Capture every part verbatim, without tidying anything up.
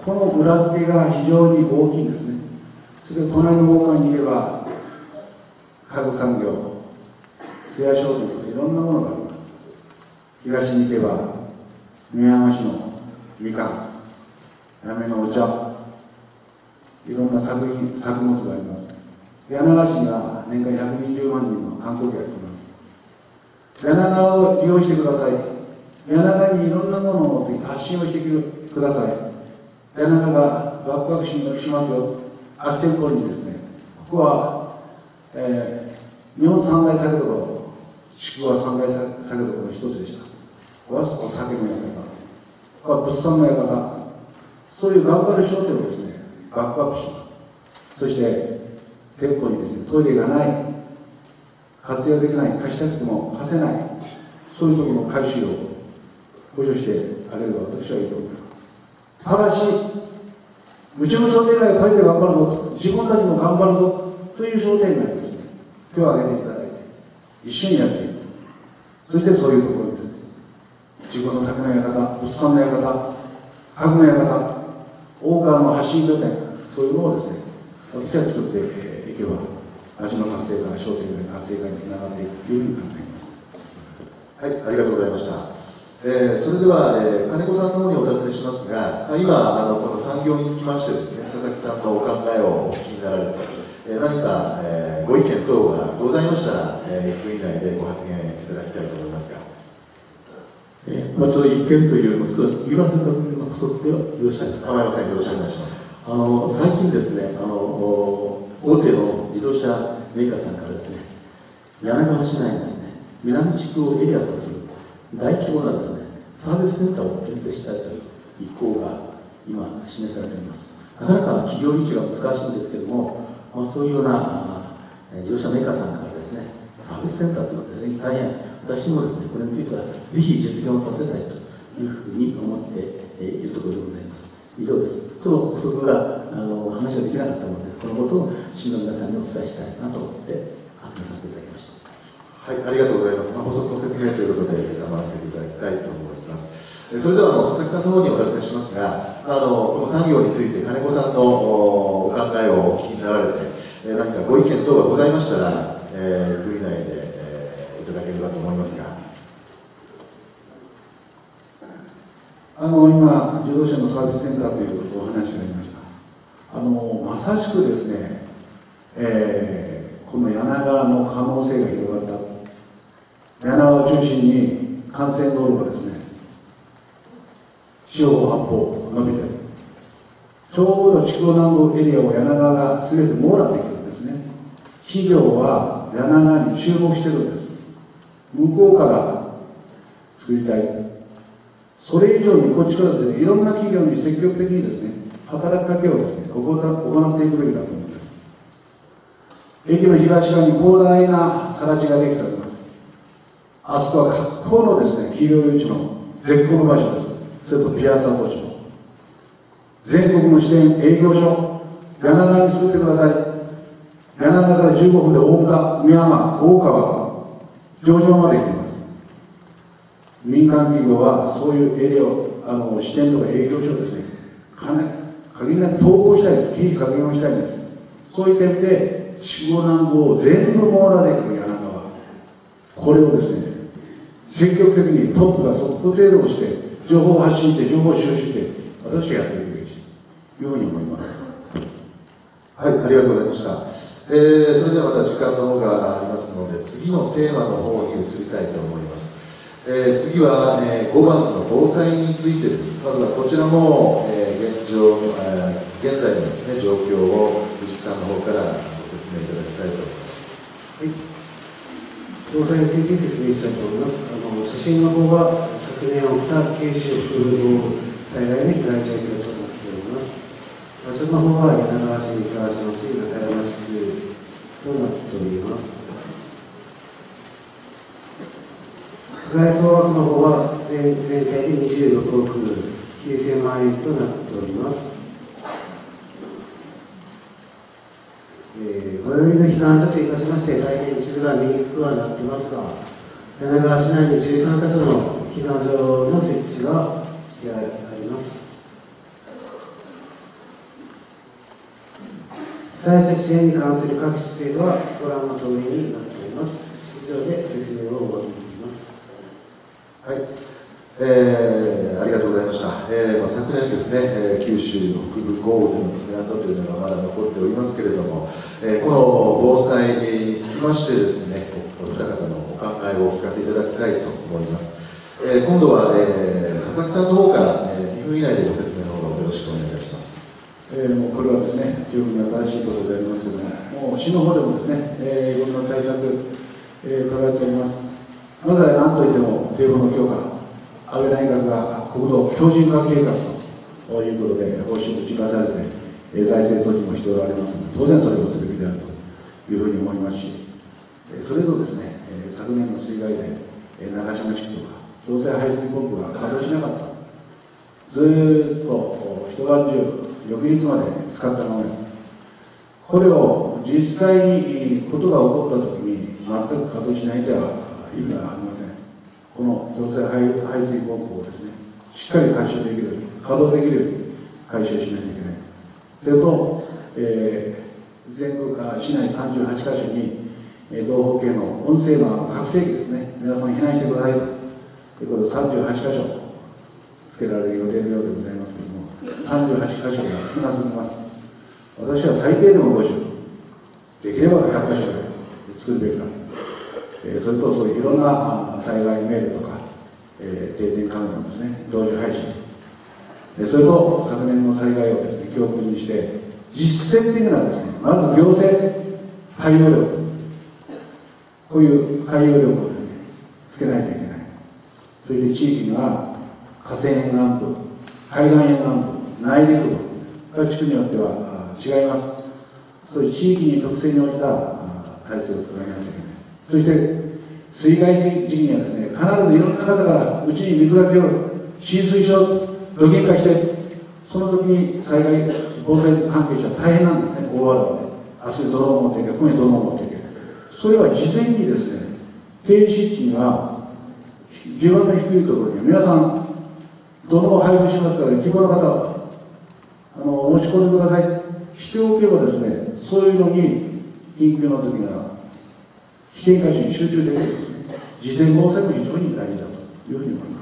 この裏付けが非常に大きいんですね。それで隣の方に行けば家具産業、津屋商店とかいろんなものがあります。東に行けば宮山市のみかん、八女のお茶、いろんな作品作物があります。柳川市には年間ひゃくにじゅうまんにんの観光客が来ます。柳川を利用してください。柳川にいろんなものを発信をしてください。柳川がワクワクしますよ。空き店舗にですね、ここは、えー、日本三大酒どころ、宿は三大酒どころの一つでした。ここはお酒の屋台が、ここは物産の屋台が、そういう頑張る商店をですね、バックアップします。そして、店舗にですね、トイレがない、活用できない、貸したくても貸せない、そういうところの改修を補助してあげれば私はいいと思います。ただし、うちの商店街を借りて頑張るぞと、自分たちも頑張るぞという商店街をですね、手を挙げていただいて、一緒にやっていく。そしてそういうところにですね、自分の酒の館、物産の館、家具の館、大川の発信拠点、そういうのをですね、私は作っていけば、町の活性化、商店街の活性化につながっていくというふうに考えます。 はい、ありがとうございました。えー、それでは、えー、金子さんの方にお尋ねしますが、今、あのこの産業につきましてですね、佐々木さんのお考えをお聞きになられて、えー、何か、えー、ご意見等がございましたら、えー、いっぷん以内でご発言いただきたいと思いますが。 えーまあ、ちょっと意見というよりも、ちょっと言わせた分の補足ではよろしいですか。 構いません、よろしくお願いします。 あの最近ですね、あの大手の自動車メーカーさんからですね、柳川市内にですね、南地区をエリアとする大規模なですね、サービスセンターを建設したいという意向が今示されております。なかなか企業立地が難しいんですけれども、まあ、そういうような自動車メーカーさんからですね、サービスセンターということで、ね、大変私もですね、これについてはぜひ実現をさせたいというふうに思っているところでございます。以上です。ちょっと補足があの話ができなかったので、このことを市民の皆さんにお伝えしたいなと思って発言させていただきました。 はい、ありがとうございます。まあ、補足の説明ということで頑張っていただきたいと思います。それではあの佐々木さんの方にお尋ねしますが、あのこの産業について金子さんのお考えをお聞きになられて、え何かご意見等がございましたら、えー、いっぷん以内で、えー、いただければと思いますが。 あの今、自動車のサービスセンターというお話がありました。あのまさしくですね、えー、この柳川の可能性が広がった。柳川を中心に幹線道路がですね、四方八方伸びて、ちょうど筑後南部エリアを柳川が全て網羅できるんですね。企業は柳川に注目してるんです。向こうから作りたい。それ以上にこっちからですね、いろんな企業に積極的にですね、働きかけをですね、行っていくべきだと思います。駅の東側に広大な更地ができております。あそこは格好のですね、企業誘致の絶好の場所です。それとピアサポート。全国の支店営業所、柳川に作ってください。柳川からじゅうごふんで大田、宮山、大川、上場まで行きます。民間企業はそういうエリアを、あの支店とか営業所をですね、限りなく統合したいです。経費削減をしたいんです。そういう点で、筑後南部を全部網羅できる柳川。これをですね、積極的にトップがトップゼロをして、情報を発信して、情報を収集して、私はやっていくべきというふうに思います。 はい、ありがとうございました。えー、それではまた時間の方がありますので、次のテーマの方に移りたいと思います。えー、次は、えー、ごばんの防災についてです。まずはこちらも、えー、現状、えー、現在のですね、状況を藤木さんの方からご説明いただきたいと思います。 はい。防災について説明したいと思います。あの写真の方は昨年起きた九州風豪災害の被害状況となっております。場所の方は柳川市、三沢市の市、中山地区となっております。被害総額の方は 全, 全体でにじゅうろくおくきゅうせんまんえんとなっております。えー、最寄りの避難所といたしまして、大変一部が見にくくはなっていますが、柳川市内にじゅうさんか所の避難所の設置がしてあります。 被災者支援に関する各種制度はご覧の通りになっております。以上で説明を終わりになります。 はい、えー、ありがとうございました。えーまあ、昨年ですね、えー、九州北部豪雨での爪痕というのがまだ残っておりますけれども、えー、この防災につきましてですね、お二方のお考えをお聞かせいただきたいと思います。えー、今度は、えー、佐々木さんの方から、えー、にふん以内でご説明の方をよろしくお願いいたします。 えー、もうこれはですね、十分に新しいことでありますけれども、もう市の方でもですね、えー、いろんな対策、えー、考えております。まずは何といっても、堤防の強化、安倍内閣が国土強靭化計画ということで、方針を打ち出されて、えー、財政措置もしておられますので、当然それをすべきであるというふうに思いますし、えー、それとですね、えー、昨年の水害で、えー、長島地区とか、行政排水ポンプが稼働しなかった、ずーっと一晩中、翌日まで使ったままです。これを実際にことが起こったときに全く稼働しないでは意味がありません。この行政排水ポンプをですね、しっかり回収できる、稼働できる回収しないといけない。それと、えー、全国市内さんじゅうはちか所に、えー、同方形の音声の拡声器ですね、皆さん避難してくださいということでさんじゅうはちか所つけられる予定のようでございますけれども、さんじゅうはちか所が少なすぎます。私は最低でもごじゅう、できればひゃっか所ぐらい作るべきだ、えー、それとそういういろんな災害メールとか、えー、定点カメラのですね、同時配信、えー、それと昨年の災害をですね、教訓にして、実践的なですね、まず行政対応力、こういう対応力をですね、つけないといけない。それで地域には河川沿岸部、海岸沿岸部、内陸部、各地区によっては違います。そういう地域に特性に応じた体制を作らないといけない。そして水害時期にはですね、必ずいろんな方からうちに水が来る、浸水症、土源化して、その時に災害防災関係者は大変なんですね。大和田で明日泥を持っていけ、今夜泥を持っていけ。それは事前にですね、低湿地には地盤の低いところには皆さん泥を配布しますから、希望の方はあの申し込んでください。しておけばですね、そういうのに緊急の時には危険箇所に集中できるんですね。事前防災も非常に大事だというふうに思います。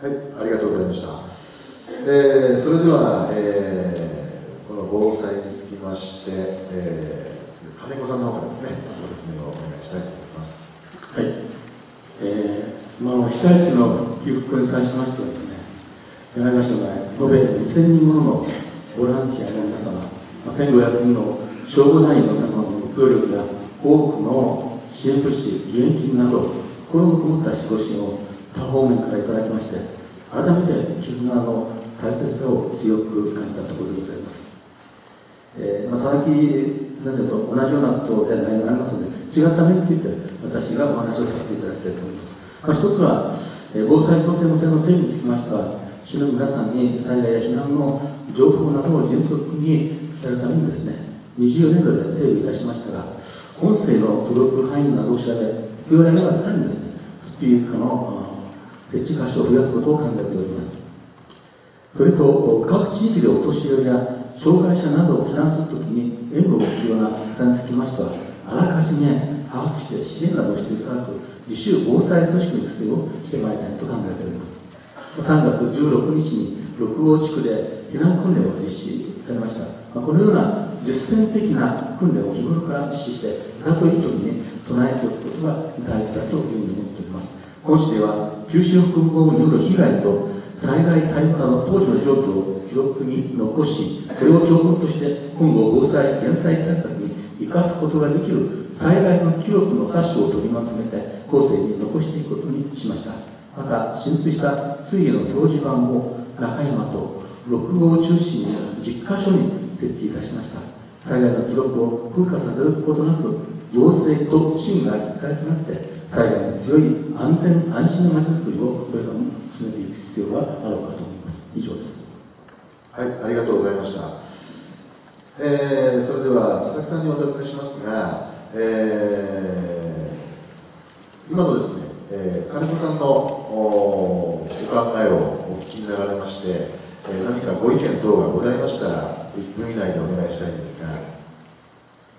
はい、ありがとうございました。えー、それでは、えー、この防災につきまして、えー、金子さんの方からですね、ご説明をお願いしたいと思います。 はい、えーまあ、被災地の起復に際しましてはですね、柳川市の場合、延べにせんにんもののボランティアの皆様、せんごひゃくにんの消防団員の皆様のご協力や多くの支援物資、義援金など、心のこもったご支援を多方面からいただきまして、改めて絆の大切さを強く感じたところでございます。えーまあ、佐々木先生と同じようなことではないのがありますので、違った面について私がお話をさせていただきたいと思います。まあ、一つは、えー、防災行政無線の整備につきましては、市の皆さんに災害や避難の情報などを迅速に伝えるためにですね、にじゅうよねんどで整備いたしましたが、音声の届く範囲などを調べ、必要であればさらにですね、スピーカーの設置箇所を増やすことを考えております。それと、各地域でお年寄りや障害者などを避難するときに援護が必要な方につきましては、あらかじめ把握して支援などをしていただく自主防災組織の必要をしてまいりたいと考えております。さんがつじゅうろくにちに六郷地区で避難訓練を実施されました。このような実践的な訓練を日頃から実施して、ざとい時に備えておくことが大事だというふうに思っております。本市では、九州北部豪雨による被害と災害対応など当時の状況を記録に残し、これを教訓として今後防災・減災対策に生かすことができる災害の記録の冊子を取りまとめて後世に残していくことにしました。また、浸水した水位の表示板を中山と六郷を中心にじゅっかしょに設置いたしました。災害の記録を風化させることなく、行政と市民が一体となって災害に強い安全安心なまちづくりをこれからも進めていく必要があろうかと思います。以上です。 はい、ありがとうございました。えー、それでは佐々木さんにお尋ねしますが、えー、今のですね、えー、金子さんの お, お考えをお聞きになられまして、えー、何かご意見等がございましたらいっぷん以内でお願いしたいんですが。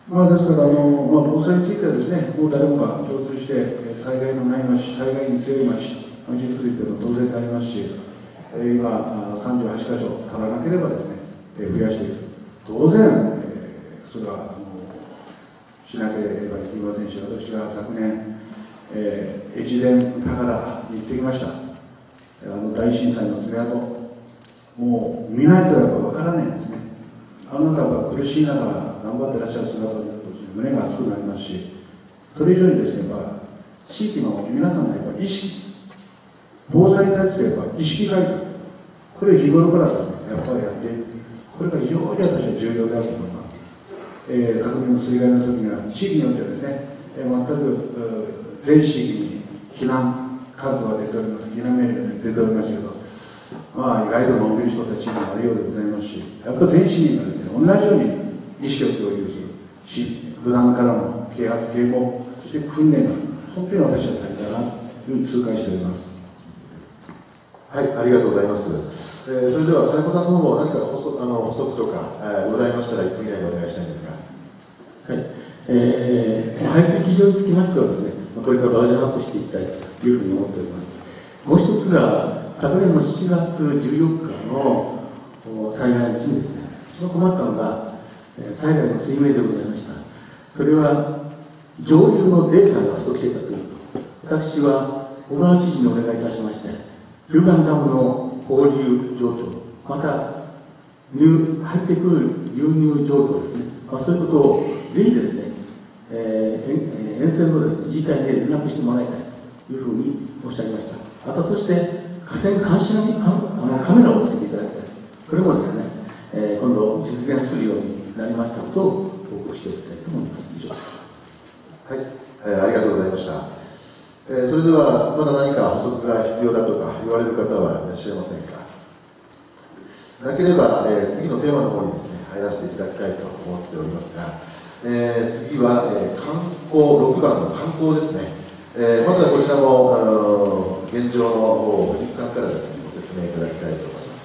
まあ、ですからあの、まあ、防災についてはですね、もう誰もが共通して、災害のない町、災害に強い町、町づくりというのは当然でありますし、今、さんじゅうはちかしょ足らなければですね、増やしていく。当然、それはあのしなければいけませんし、私が昨年、えー、越前高田に行ってきました。あの大震災の爪痕、もう見ないとやっぱ分からないんですね。あなたが苦しいながら頑張ってらっしゃる姿を見ると胸が熱くなりますし、それ以上にですね、やっぱ地域の皆さんのやっぱ意識、防災に対するやっぱ意識改革、これを日頃からですね、やっぱりやっていく、これが非常に私は重要であると思います。えー、昨年の水害の時には、地域によってはですね、えー、全く全地域に避難勧告が出ております、避難命令が出ておりましたけど、まあ、意外とのんびりしとった地域もあるようでございますし、やっぱり全市民がですね、同じように意識を共有するし、普段からの啓発、啓蒙、そして訓練が本当に私は大事だなというふうに痛感しております。 はい、ありがとうございます。えー、それでは金子さんの方も何か補足、あの補足とか、えー、ございましたらいっぷん以内でお願いしたいんですが。 はい、えー、排水基準につきましてはですね、これからバージョンアップしていきたいというふうに思っております。もう一つが、昨年のしちがつじゅうよっかの災害のうちにですね、一番困ったのが、災害の水明でございました。それは上流のデータが不足していたということ、私は小川知事にお願いいたしまして、日向ダムの放流状況、また入入ってくる流入状況ですね、まあ、そういうことをぜひですね、えー、沿線のですね、自治体に連絡してもらいたいというふうに申し上げました。またそして河川監視にあのカメラをつけていただきたい、これもですね、えー、今度実現するようになりましたことを報告しておきたいと思います。以上です。 はい、えー、ありがとうございました。えー、それではまだ何か補足が必要だとか言われる方はいらっしゃいませんか。なければ、えー、次のテーマの方にですね入らせていただきたいと思っておりますが、えー、次は、えー、観光ろくばんの観光ですね。えー、まずはこちらもあの現状の方を藤木さんからですねご説明いただきたいと思います。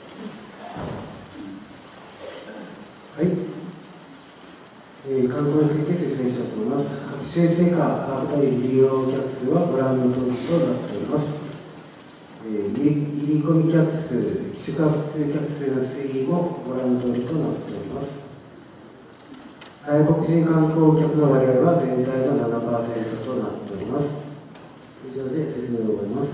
はい、えー、観光について説明したいと思います。各支援成果、二人利用客数はご覧の通りとなっております。えー、入り込み客数、宿泊客数の推移もご覧の通りとなっております。外国人観光客の割合は全体の ななパーセント となっております。以上で説明を終わります。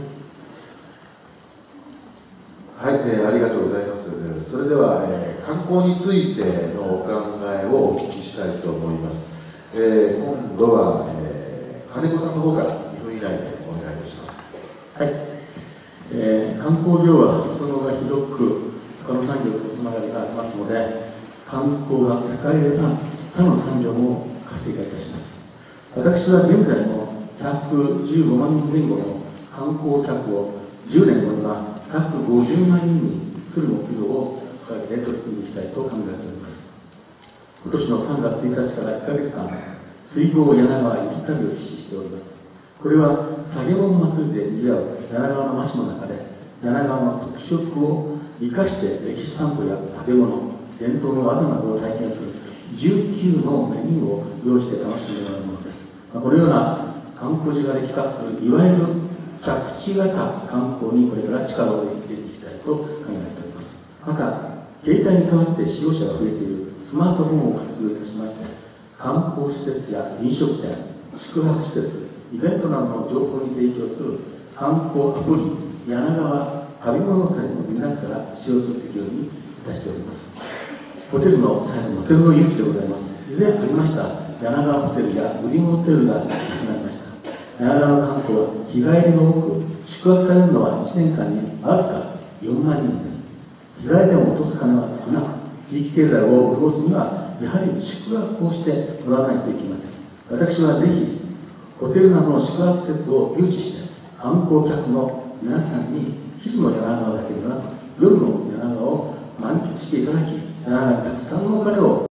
はい、えー、ありがとうございます。それでは、えー、観光についてのお考えをお聞きしたいと思います。えー、今度は、えー、金子さんの方からにふん以内でお願いいたします。 はい、えー、観光業は裾野が広く他の産業とつながりがありますので、観光が栄えれば他の産業も活性化いたします。私は現在のひゃくじゅうごまんにんぜん後の観光客をじゅうねんごにはひゃくごじゅうまんにんにする目標を掲げて取り組んでいきたいと考えております。今年のさんがつついたちからいっかげつかん、水郷柳川雪旅を実施しております。これは下げ物祭りで賑わう柳川の町の中で、柳川の特色を生かして歴史散歩や食べ物、伝統の技などを体験するじゅうきゅうのメニューを用意して楽しんでもらうものです。このような観光地がで企画するいわゆる着地型観光にこれから力を入れていきたいと考えております。また、携帯に代わって使用者が増えているスマートフォンを活用いたしまして、観光施設や飲食店、宿泊施設、イベントなどの情報に提供する観光アプリ、柳川旅物語の皆さんから使用するようにいたしております。ホテルの最後のホテルの誘致でございます。以前ありました柳川ホテルやウリムホテルがなくなりました。柳川の観光は日帰りが多く、宿泊されるのはいちねんかんにわずかよんまんにんです。日帰りでも落とす金は少なく、地域経済を潤すにはやはり宿泊をしてもらわないといけません。私はぜひホテルなどの宿泊施設を誘致して観光客の皆さんに昼の柳川だけではなく夜の柳川を満喫していただき、柳川にたくさんのお金を